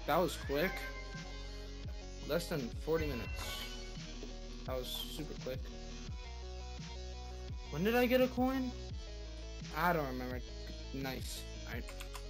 That was quick. Less than 40 minutes. That was super quick. When did I get a coin? I don't remember. Nice. Alright.